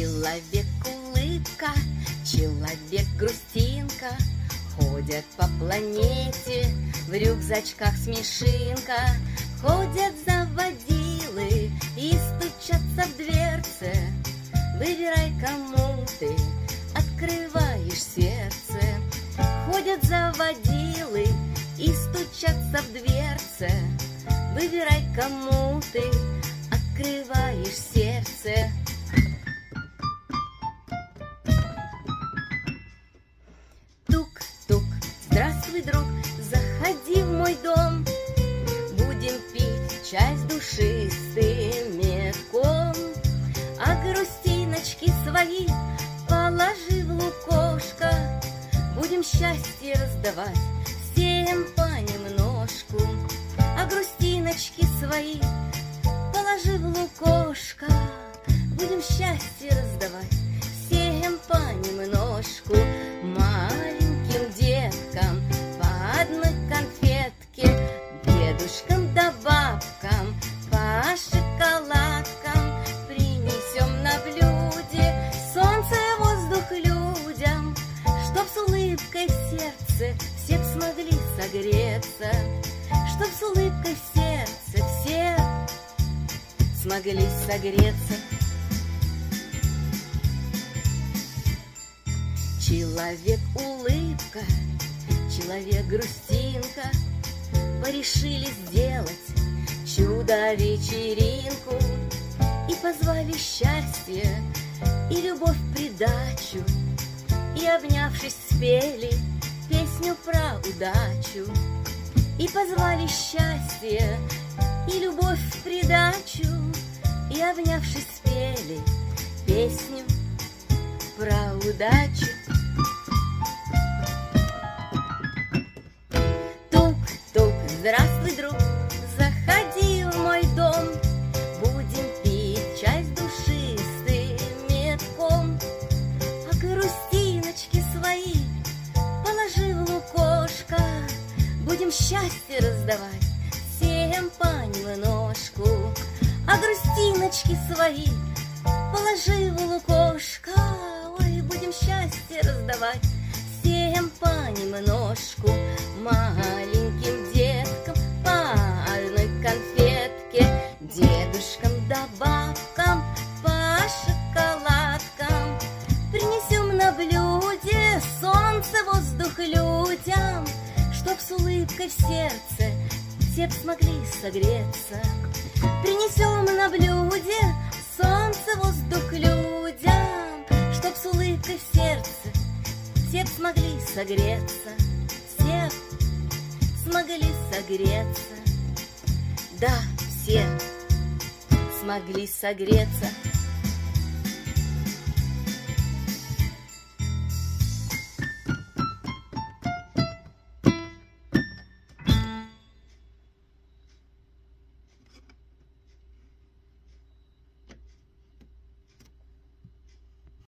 Человек улыбка, человек грустинка, ходят по планете в рюкзачках смешинка. Ходят заводилы и стучатся в дверцы. Выбирай, кому ты открываешь сердце. Ходят заводилы и стучатся в дверцы. Выбирай, кому ты открываешь сердце. Тук-тук, здравствуй, друг, заходи в мой дом. Будем пить чай с душистым медком. А грустиночки свои положи в лукошко. Будем счастье раздавать всем понемножку. А грустиночки свои положи в лукошко. Будем счастье раздавать всем понемножку. Маленьким деткам по одной конфетке, дедушкам да бабкам по шоколадкам. Принесем на блюде солнце, воздух людям, чтоб с улыбкой в сердце все смогли согреться. Чтоб с улыбкой в сердце все смогли согреться. Человек улыбка, человек грустинка порешили сделать чудо-вечеринку. И позвали счастье и любовь в придачу. И, обнявшись, спели песню про удачу. И позвали счастье и любовь в придачу. И, обнявшись, спели песню про удачу. Тук-тук, здравствуй, друг, заходи в мой дом. Будем пить чай с душистым медком. А грустиночки свои положи в лукошко. Будем счастье раздавать всем понемножку. А грустиночки свои положи в лукошко. Ой, будем счастье раздавать всем понемножку. Маленьким деткам по одной конфетке, дедушкам да бабкам по шоколадкам. Принесем на блюде солнце, воздух людям, чтоб с улыбкой в сердце все б смогли согреться. Принесем на блюде солнце, воздух людям, чтоб с улыбкой в сердце все б смогли согреться. Все смогли согреться. Да, все смогли согреться.